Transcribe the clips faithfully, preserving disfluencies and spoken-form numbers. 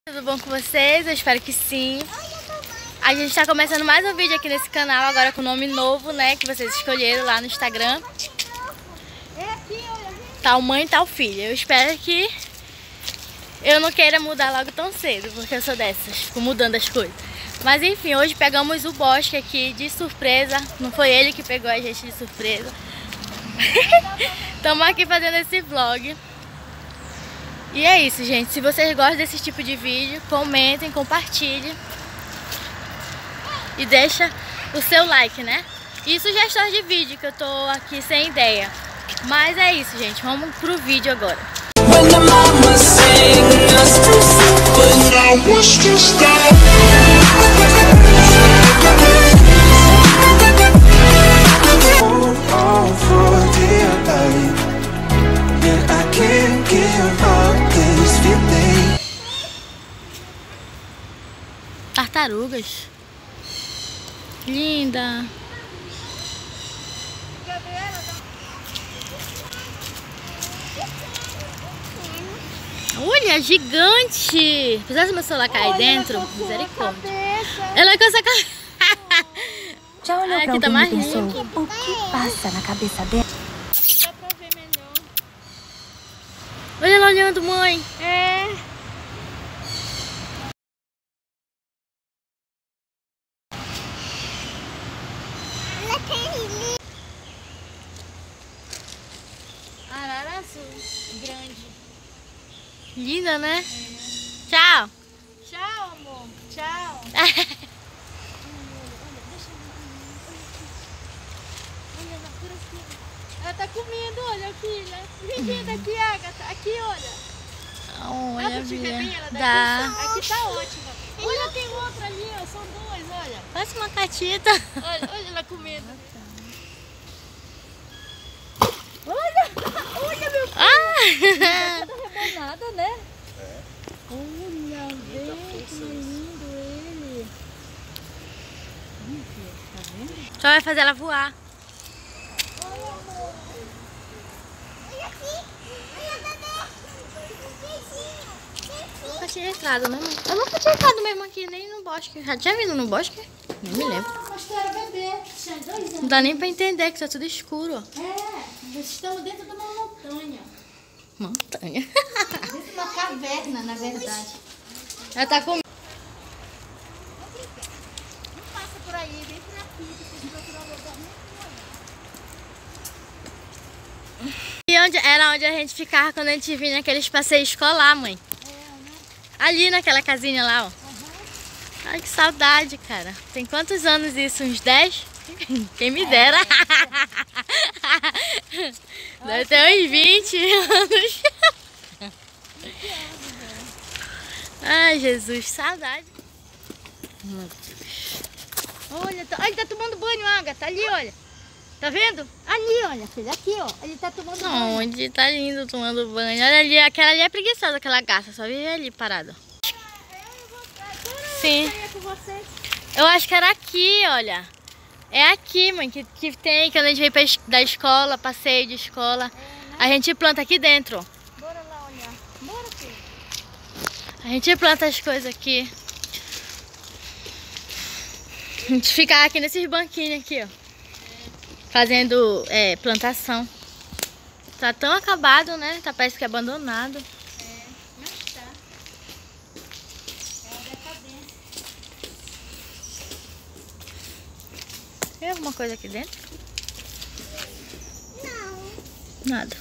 Tudo bom com vocês? Eu espero que sim. A gente tá começando mais um vídeo aqui nesse canal, agora com nome novo, né? Que vocês escolheram lá no Instagram. Tal mãe, tal filha. Eu espero que eu não queira mudar logo tão cedo, porque eu sou dessas, fico mudando as coisas. Mas enfim, hoje pegamos o Bosque aqui de surpresa. Não foi ele que pegou a gente de surpresa. Estamos aqui fazendo esse vlog. E é isso, gente. Se vocês gostam desse tipo de vídeo, comentem, compartilhem. E deixa o seu like, né? E sugestões de vídeo, que eu tô aqui sem ideia. Mas é isso, gente. Vamos pro vídeo agora. Tartarugas. Linda. Olha, gigante. Fizesse meu celular cair dentro, misericórdia. Ela com essa cabeça. Já olhou Ai, pra aqui tá alguém mais e pensou lindo. o que passa na cabeça dela? Aqui dá pra ver melhor. Olha ela olhando, mãe. É. Arara azul, grande. Linda, né? É. Tchau. Tchau, amor. Tchau. Ela tá comendo, olha, filha. Vem daqui, Agatha. Aqui, olha. Olha, Dá pra te ver bem ela daqui? dá. Aqui tá ótima. Olha, tem outra ali, ó. São duas, olha. Parece uma catita. Olha, olha ela comendo. Olha, olha meu filho. Ah! Tá toda rebanada, né? É. Olha, vê que lindo ele. Tá vendo? Só vai fazer ela voar. Olha, amor. Olha aqui. Olha, bebê. Eu nunca tinha entrado, né? Eu nunca tinha entrado mesmo aqui, nem no bosque. Já tinha vindo no bosque? Nem me lembro. Não, mas tu era bebê. Tinha dois anos. Não dá nem pra entender que tá tudo escuro. É, nós estamos dentro de uma montanha. Montanha. Dentro de uma caverna, na verdade. Ela tá com... Não passa por aí, vem por aqui, depois procurar um lugar muito. E onde, era onde a gente ficava quando a gente vinha naqueles passeios escolar, mãe. É, né? Ali naquela casinha lá, ó. Uhum. Ai, que saudade, cara. Tem quantos anos isso? Uns dez? Quem me dera. É. Deve ter uns vinte anos. Ai, Jesus, saudade. Meu Deus. Olha, tá, ele tá tomando banho, Agatha, ali, olha. Tá vendo? Ali, olha, filha, aqui, ó. Ele tá tomando banho. Onde? Tá lindo tomando banho. Olha ali, aquela ali é preguiçosa, aquela gata. Só vive ali parada. Sim. Eu acho que era aqui, olha. É aqui, mãe, que, que tem, quando a gente vem pra, da escola, passeio de escola. É, né? A gente planta aqui dentro. Bora lá olhar. Bora, filho. A gente planta as coisas aqui. A gente fica aqui nesses banquinhos aqui, ó. É. Fazendo é, plantação. Tá tão acabado, né? Tá, parece que é abandonado. É, mas tá. É a decadência. Tem alguma coisa aqui dentro? Não. Nada.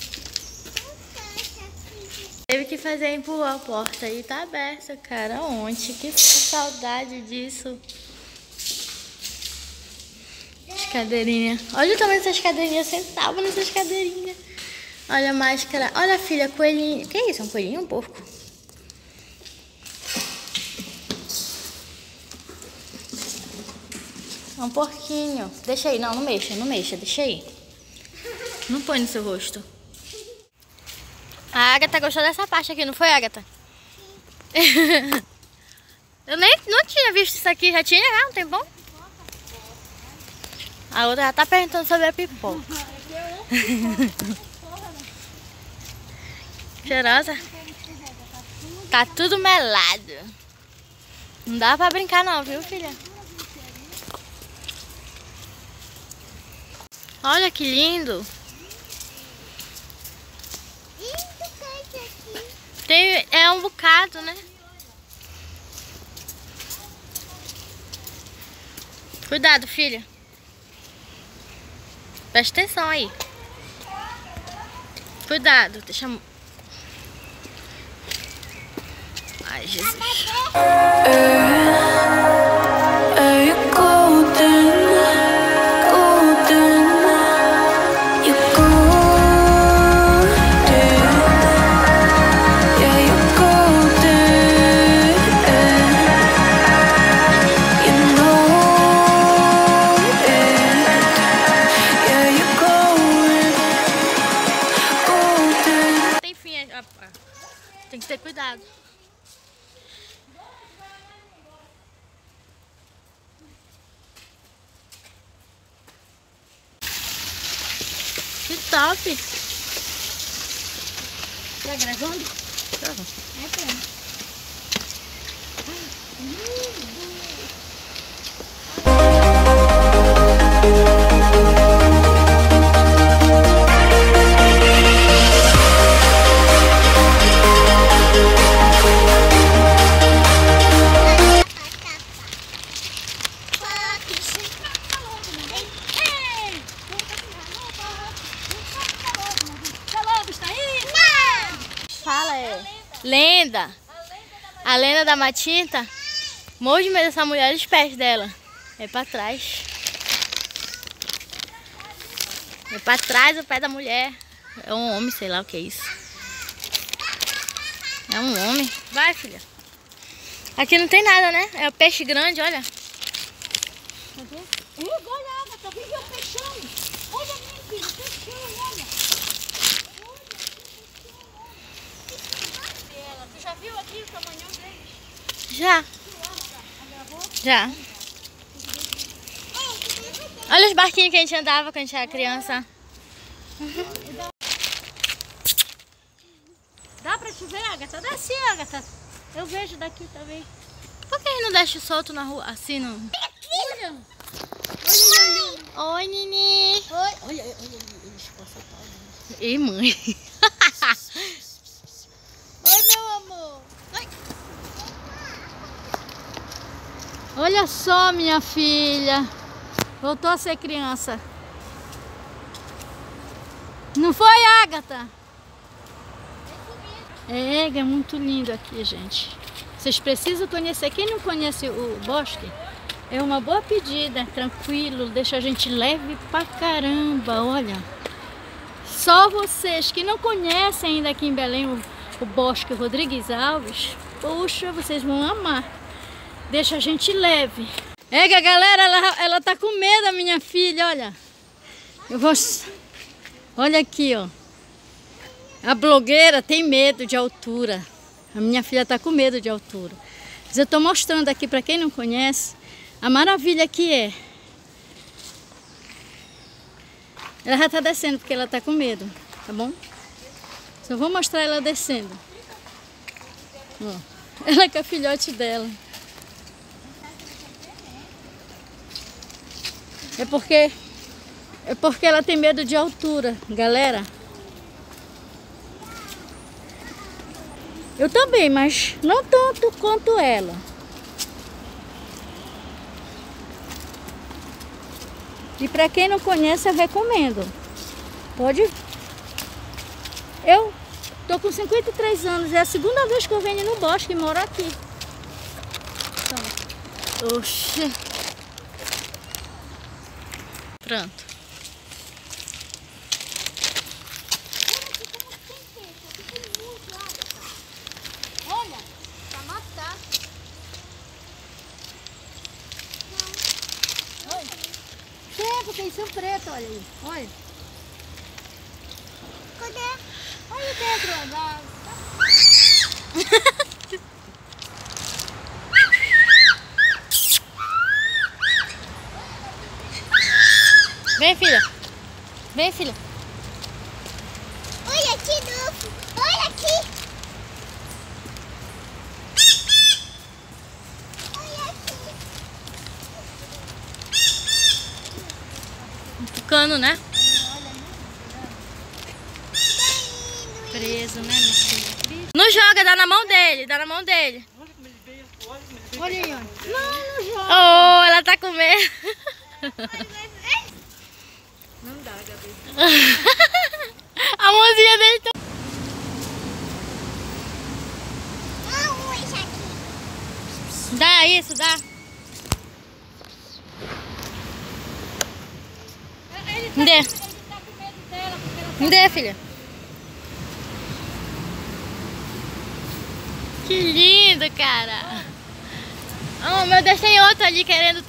Teve que fazer empurrar a porta e tá aberta, cara. Ontem, que saudade disso. As cadeirinhas. Olha o tamanho dessas cadeirinhas. Eu sentava nessas cadeirinhas. Olha a máscara. Olha, filha, coelhinho. Que é isso? É um coelhinho ou um porco? É um porquinho. Deixa aí. Não, não mexa, não mexa. Deixa aí. Não põe no seu rosto. A Agatha gostou dessa parte aqui, não foi, Agatha? Sim. Eu nem não tinha visto isso aqui. Já tinha, já? Um tempão? A outra já tá perguntando sobre a pipoca. Cheirosa? Tá tudo melado. Não dá pra brincar não, viu, filha? Olha que lindo. Tem, é um bocado, né? Cuidado, filha. Presta atenção aí. Cuidado, deixa... Ai, Jesus. Tem que ter cuidado. Que top! Tá gravando? Tá. É, tá. Fala, é. Lenda. A lenda da Matinta. Morro de medo dessa mulher, os pés dela. É pra trás. É pra trás o pé da mulher. É um homem, sei lá o que é isso. É um homem. Vai, filha. Aqui não tem nada, né? É o peixe grande, olha. Olha a água, tá vendo o peixão? Olha, minha filha, o peixão, olha. Você já viu aqui o tamanhão deles? Já. Já. Olha os barquinhos que a gente andava quando a gente era criança. Dá pra te ver, Agatha? Desce, Agatha. Eu vejo daqui também. Por que ele não deixa solto na rua assim, não? Olha. Olha, Oi, Nini. Oi. Olha, olha, eles passam a Ei, mãe. Oi, meu amor. Ai. Olha só, minha filha. Voltou a ser criança. Não foi, Agatha? É, é muito lindo aqui, gente. Vocês precisam conhecer. Quem não conhece o bosque, é uma boa pedida. Tranquilo, deixa a gente leve pra caramba, olha. Só vocês que não conhecem ainda aqui em Belém o, o Bosque Rodrigues Alves, poxa, vocês vão amar. Deixa a gente leve. É que a galera, ela, ela tá com medo, a minha filha, olha. Eu vou... Olha aqui, ó. A blogueira tem medo de altura. A minha filha tá com medo de altura. Mas eu tô mostrando aqui para quem não conhece a maravilha que é. Ela já tá descendo porque ela tá com medo, tá bom? Só vou mostrar ela descendo. Ó, ela com a filhote dela. É porque é porque ela tem medo de altura, galera. Eu também, mas não tanto quanto ela. E para quem não conhece, eu recomendo. Pode. Eu tô com cinquenta e três anos, é a segunda vez que eu venho no bosque e moro aqui. Então, oxi. Pronto. Olha, pra matar. Tempo, tem seu preto, olha aí. Olha. Cadê? Olha dentro da... Vem, filha. Vem, filha. Olha aqui, novo. Olha aqui. cano, né? Preso, né, meu filho? Não joga, dá na mão dele, dá na mão dele. Olha aí, olha. Não, não joga. Oh, ela tá com medo. Não dá, Gabi. A mãozinha dele tá... Dá isso, dá. Me dê. Me dê, filha. Que lindo, cara. Oh, meu Deus, tem outro ali querendo...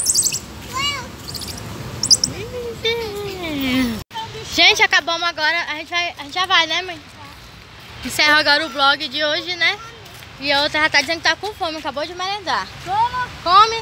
Gente, acabamos agora. A gente, vai, a gente já vai, né, mãe? Encerra agora o vlog de hoje, né? E a outra já tá dizendo que tá com fome. Acabou de merendar. Toma. Come.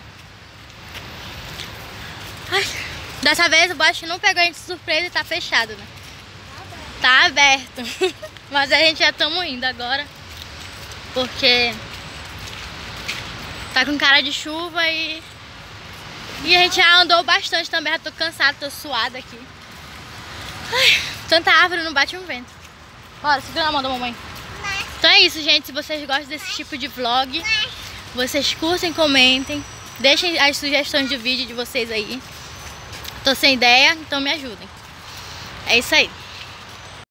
Ai, dessa vez o bote não pegou a gente de surpresa e tá fechado, né? Tá aberto. Mas a gente já estamos indo agora. Porque tá com cara de chuva e... E a gente já andou bastante também. Já tô cansada, tô suada aqui. Ai, tanta árvore, não bate um vento. Bora, segura na mão da mamãe. Então é isso, gente. Se vocês gostam desse tipo de vlog, vocês curtem, comentem. Deixem as sugestões de vídeo de vocês aí. Tô sem ideia, então me ajudem. É isso aí.